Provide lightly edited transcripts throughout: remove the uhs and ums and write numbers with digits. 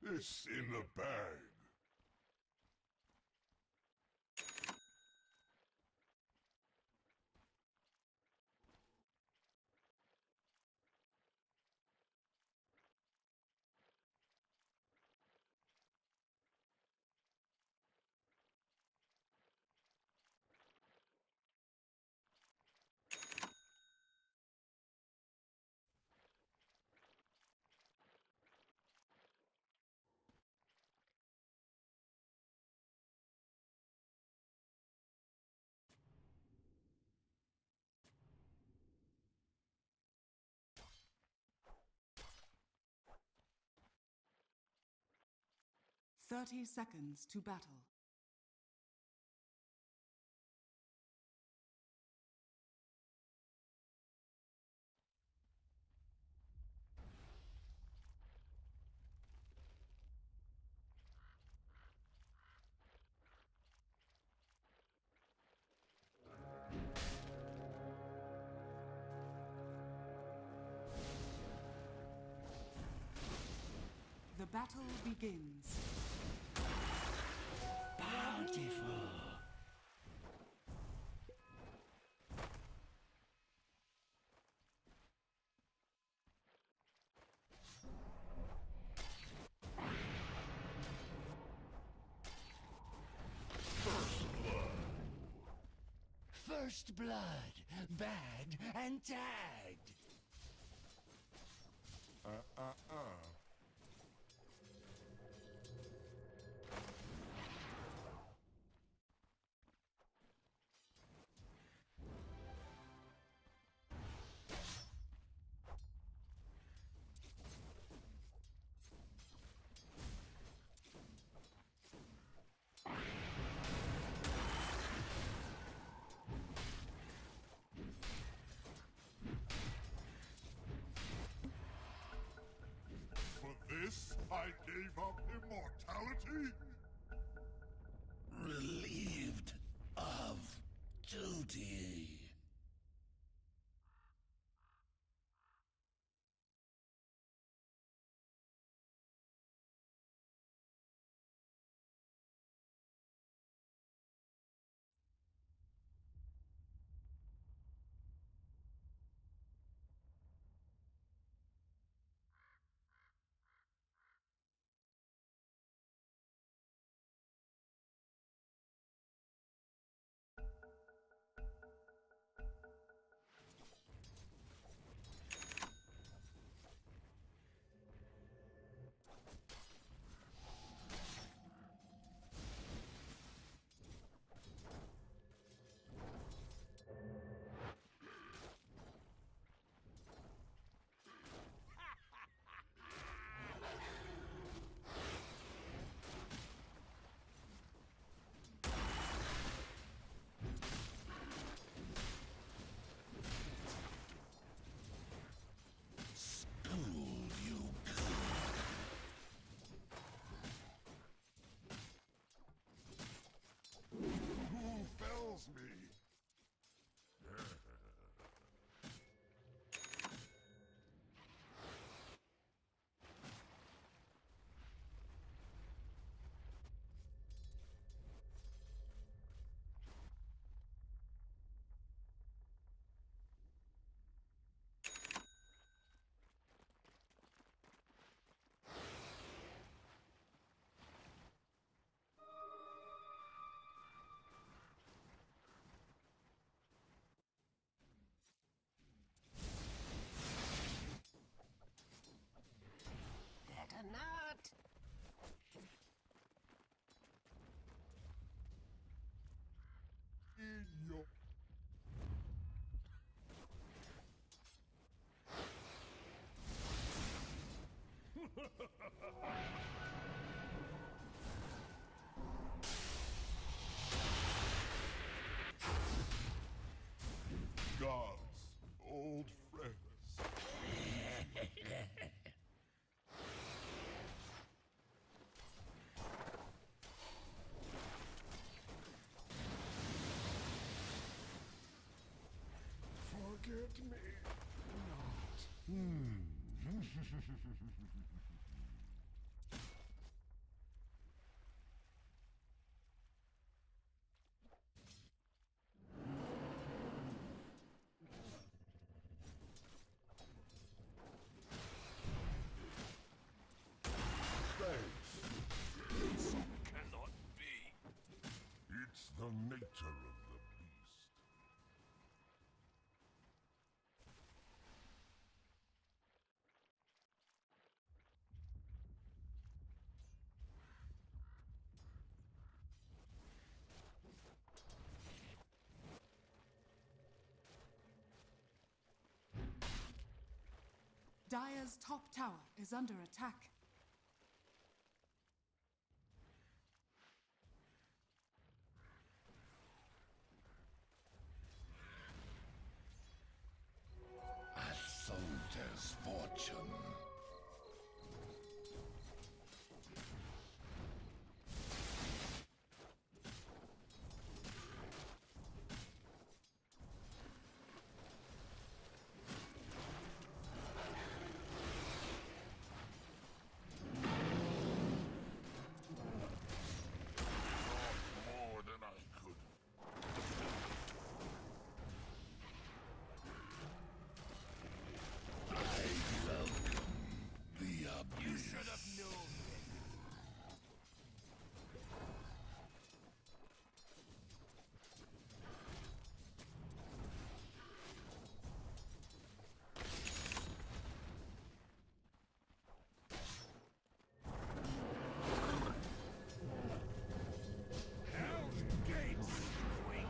This in the bag. Thirty seconds to battle. The battle begins. Bountiful. First blood, bagged and tagged. For this, I gave up immortality? Relieved of duty. Schooled you good. Who fells me? Better not. In your... Gods, old friends. Forget me not. Dire's top tower is under attack. A soldier's fortune. More than I could. I welcome the abyss. You should have known. Hell's Gates swing.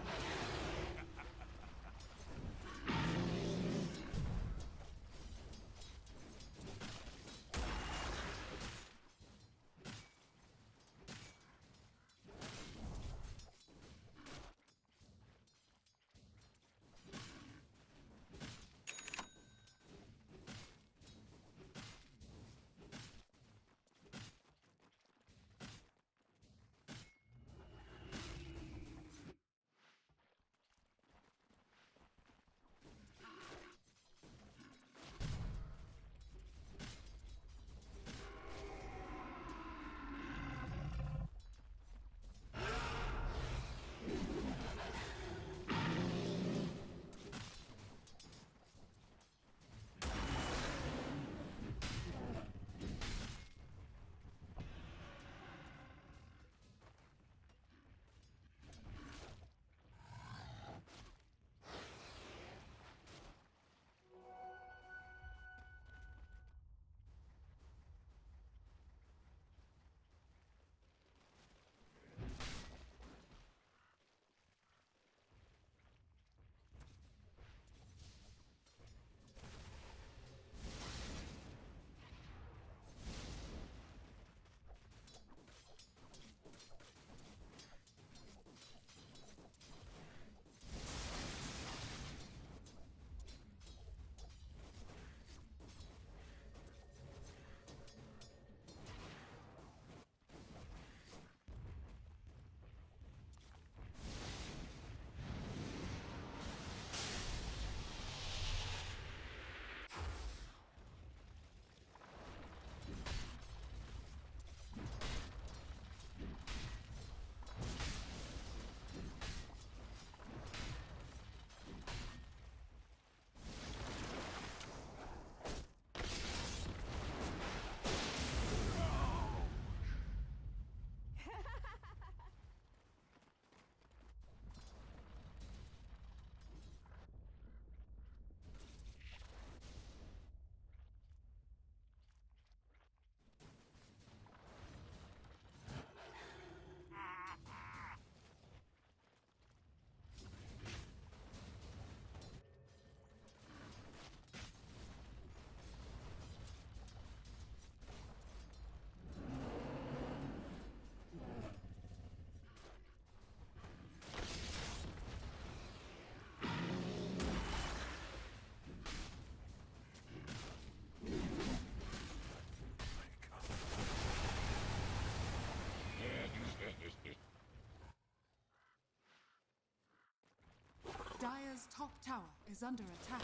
Dire's top tower is under attack.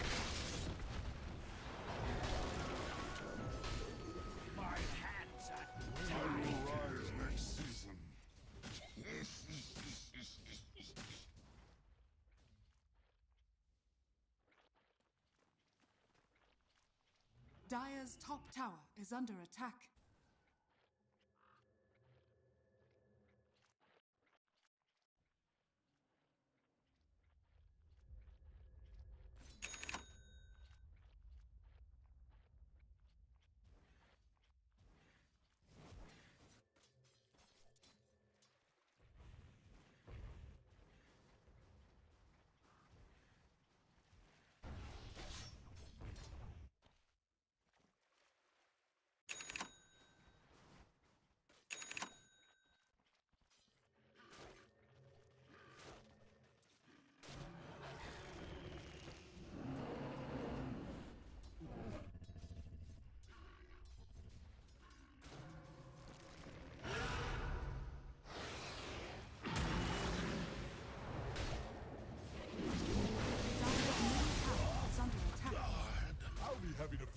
My hands are I will rise next season. Dire's top tower is under attack.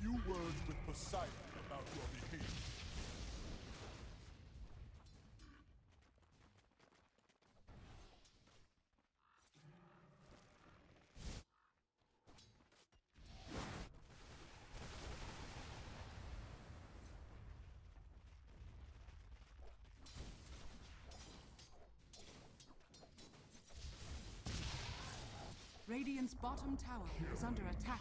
few words with Poseidon about your behavior. Radiant's bottom tower is under attack.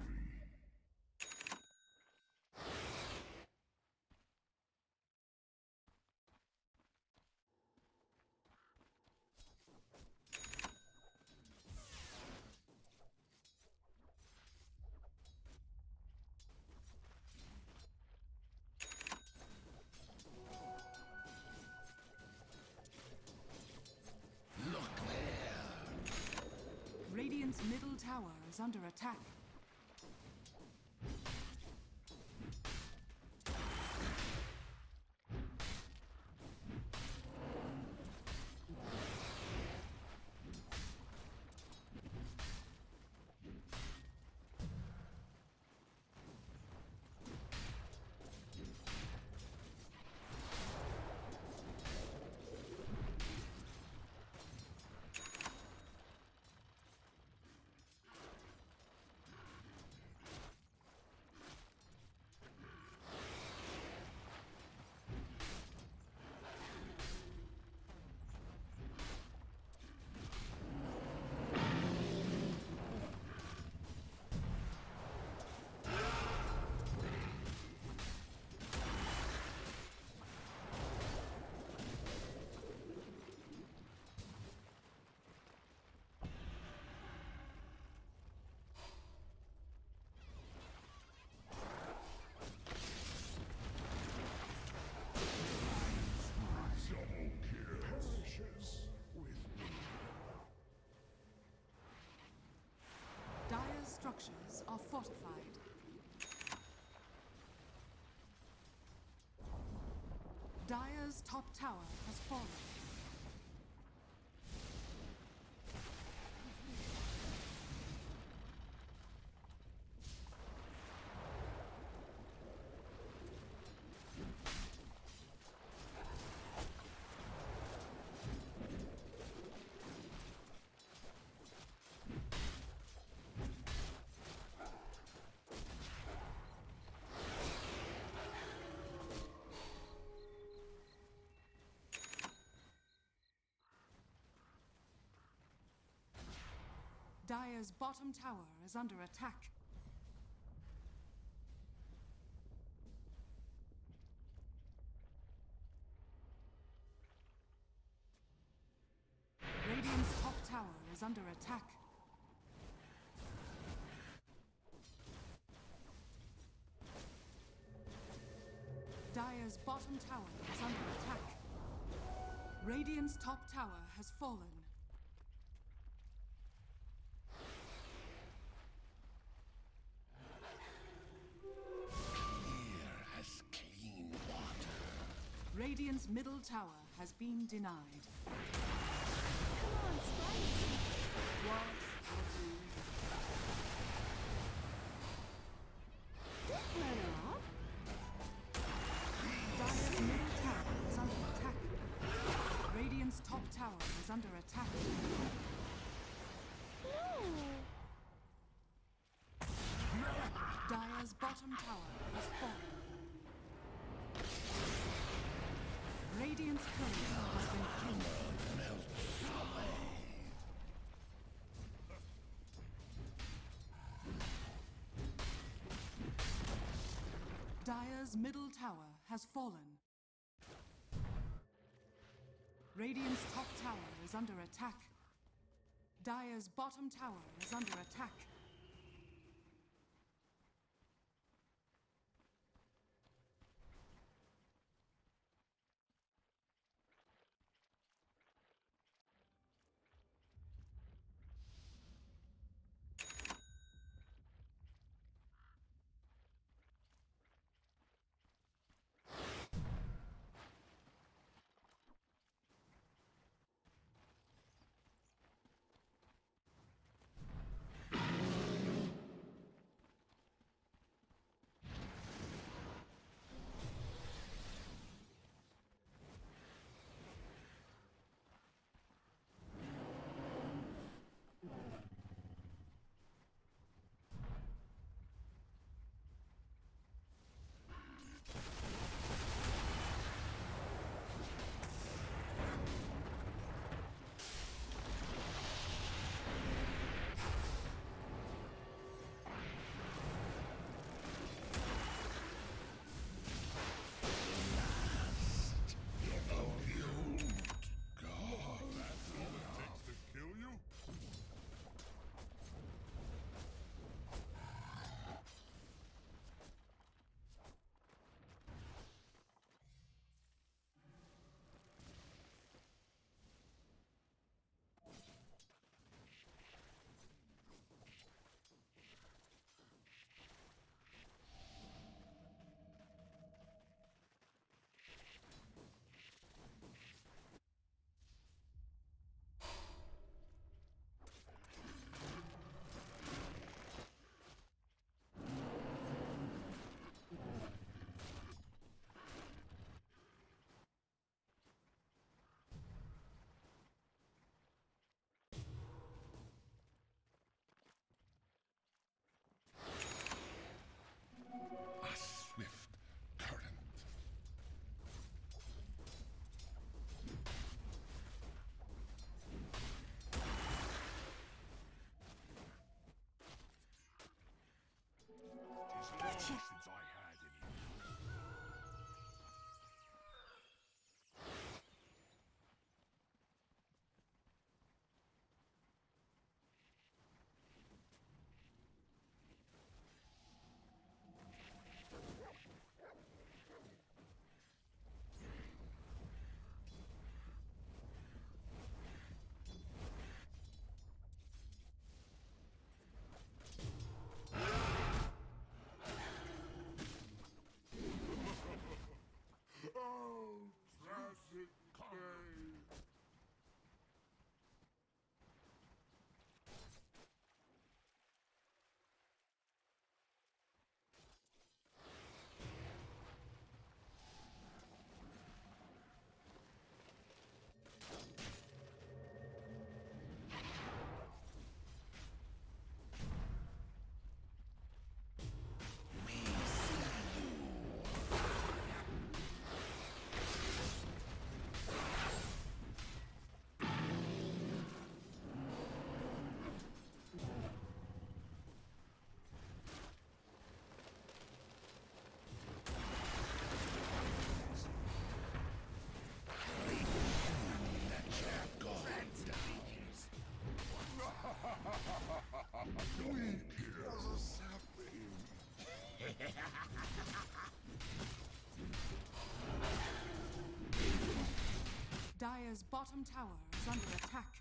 Radiant's middle tower is under attack. Dire's structures are fortified. Dire's top tower has fallen. Dire's bottom tower is under attack. Radiant's top tower is under attack. Dire's bottom tower is under attack. Radiant's top tower has fallen. Radiant's middle tower has been denied. Come on, Spice! What? Don't run off! Dire's middle tower is under attack. Radiant's top tower is under attack. No! Dire's bottom tower has fallen. Radiant's courier has been killed. Dire's middle tower has fallen. Radiant's top tower is under attack. Dire's bottom tower is under attack. Dire's bottom tower is under attack.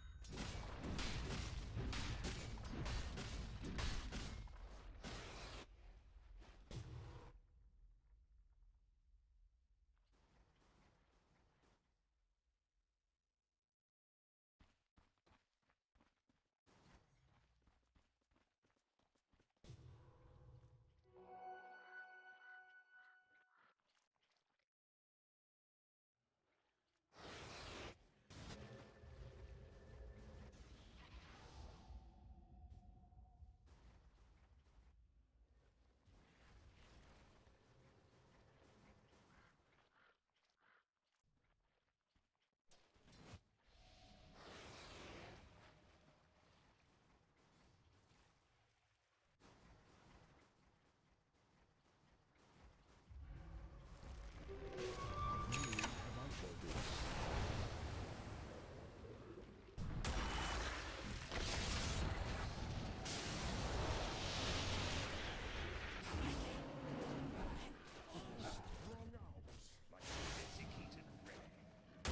like a desiccated rag.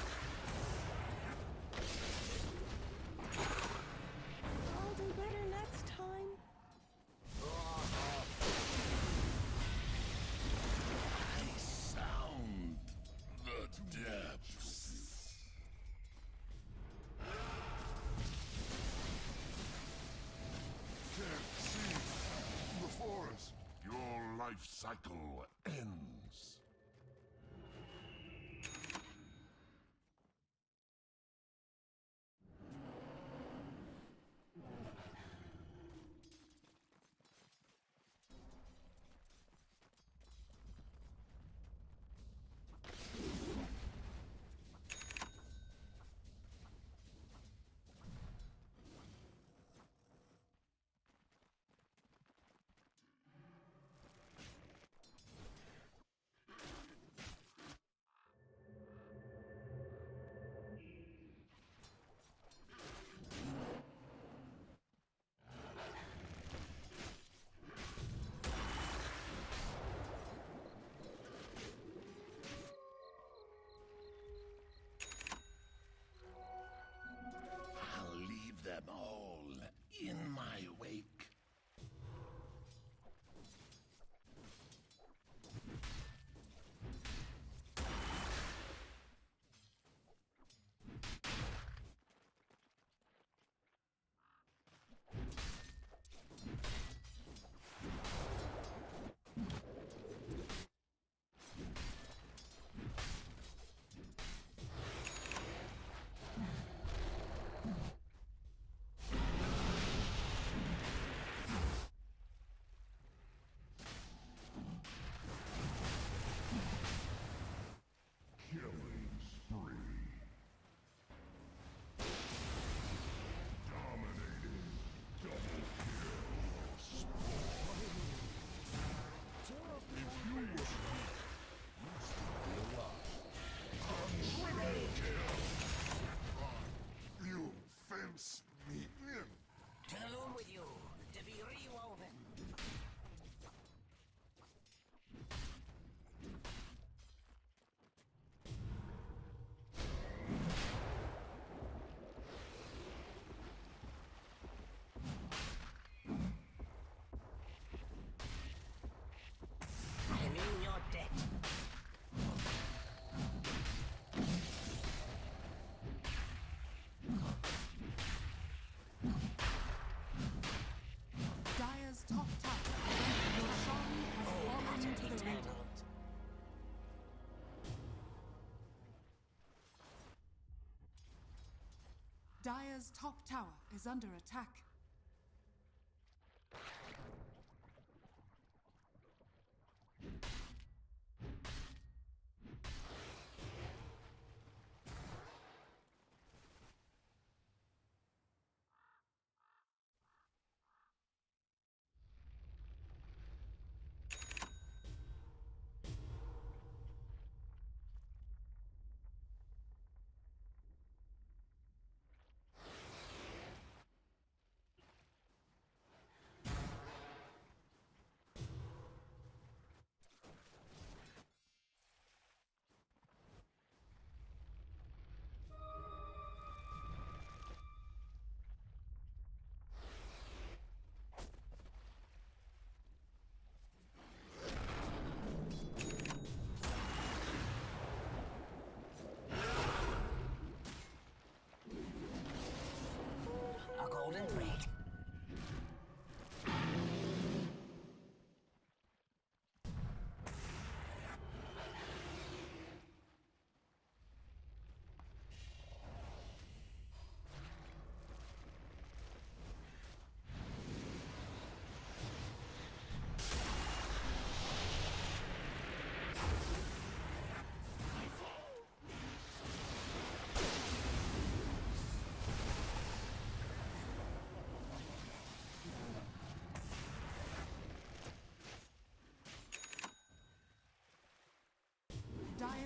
I'll do better next time. I sound the depths. Can't see the forest. Your life cycle ends. I'll leave them all in my wake. Killing spree. Dominating. Double kill. If you were me, you'd still be alive. A triple kill. You fence me in. To the loom with you, to be rewoven. I'm in your debt. Dire's top tower is under Roshan has fallen to the Radiant. Dire's top tower is under attack.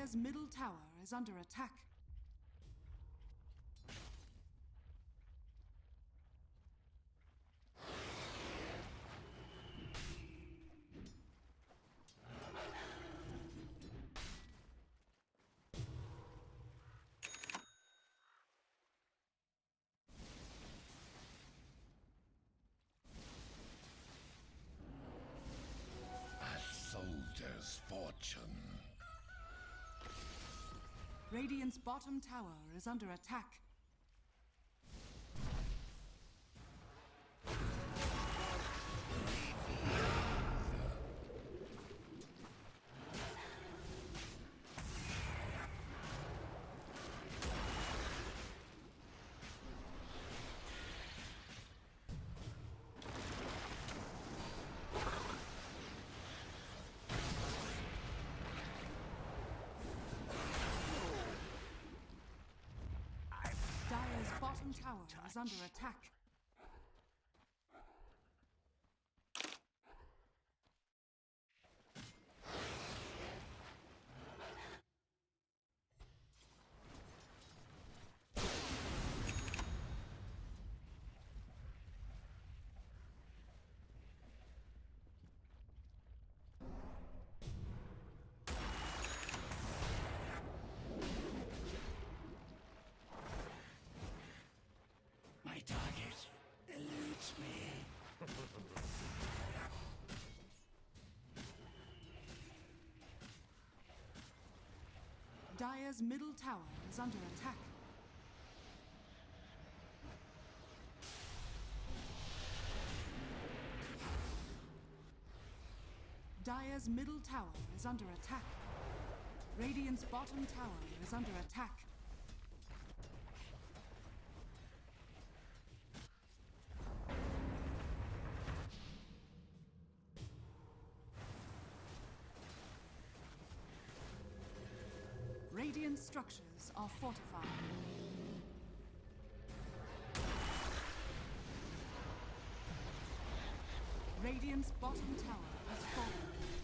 Dire's middle tower is under attack. A soldier's fortune. Radiant's bottom tower is under attack. Dire's bottom tower is under attack. My target eludes me. Dire's middle tower is under attack. Dire's middle tower is under attack. Radiant's bottom tower is under attack. Radiant structures are fortified. Radiant's bottom tower has fallen.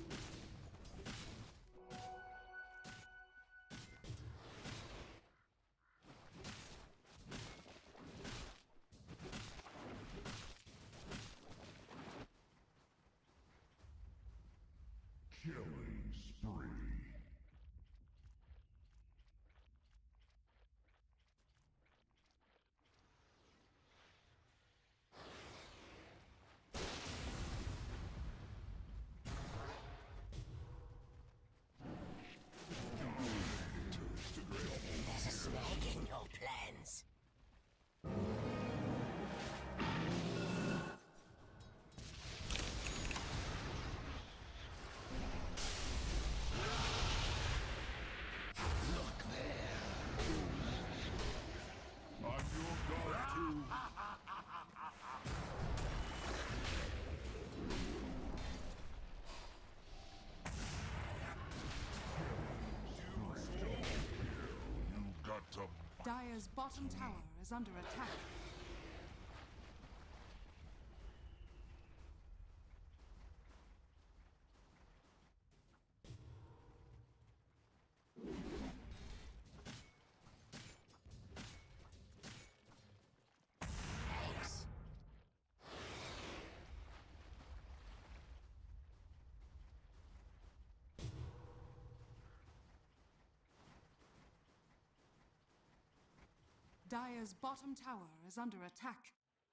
Killing spree. There's a snag in your plans. Look there. I'm your god too. You've got to Dire's bottom tower is under attack. Thanks. Dire's bottom tower is under attack.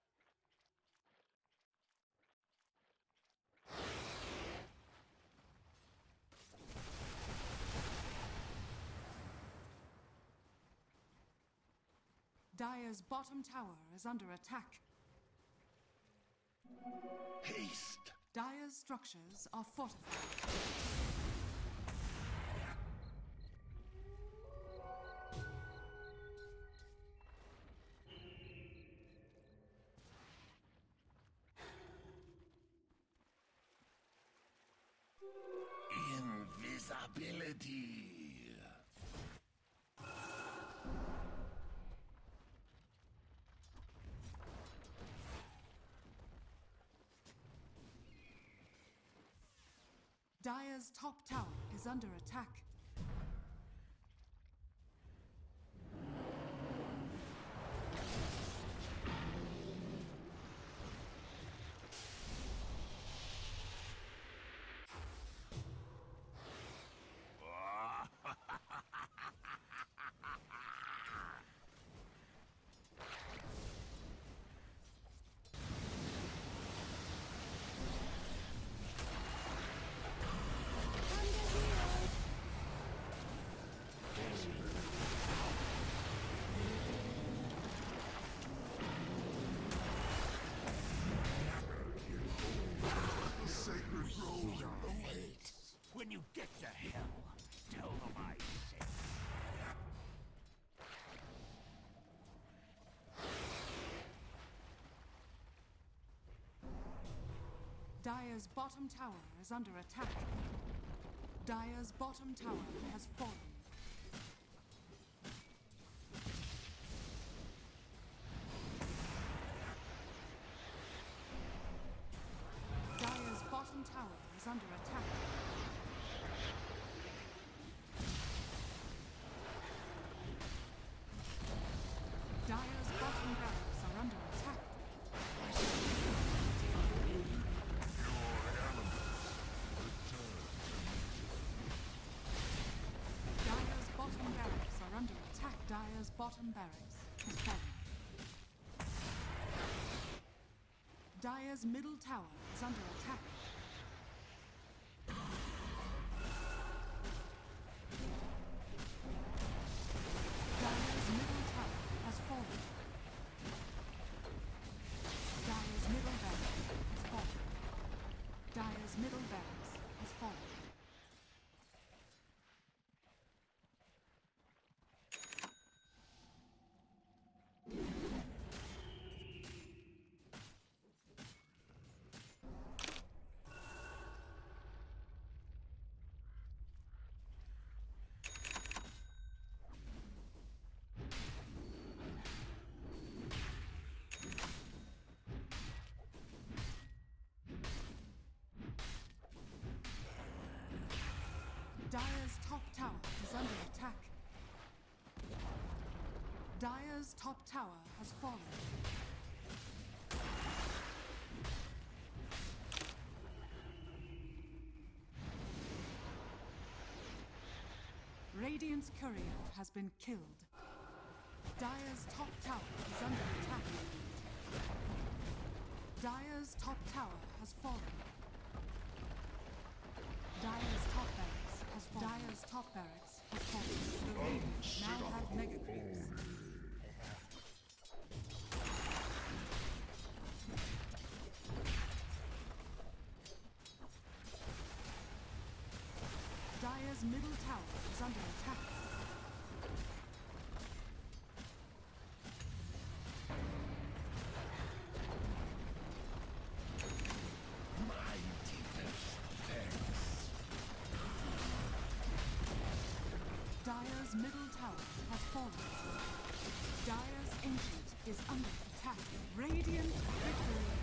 Dire's bottom tower is under attack. Haste. Dire's structures are fortified. Invisibility. Dire's top tower is under attack. Dire's bottom tower is under attack. Dire's bottom tower has fallen. Dire's bottom tower is under attack. Dire's bottom barracks are under attack. Dire's bottom barracks are under attack. Dire's bottom barracks has fallen. Dire's middle tower is under attack. Dire's middle tower has fallen. Dire's middle barracks has fallen. Dire's middle barracks has fallen. Dire's top tower is under attack. Dire's top tower has fallen. Radiant's courier has been killed. Dire's top tower is under attack. Dire's top tower has fallen. Dire's top barracks has fallen. Dire's top barracks has fallen. The Radiant now have mega creeps. Dire's middle tower is under attack. My deepest thanks. Dire's middle tower has fallen. Dire's ancient is under attack. Radiant victory.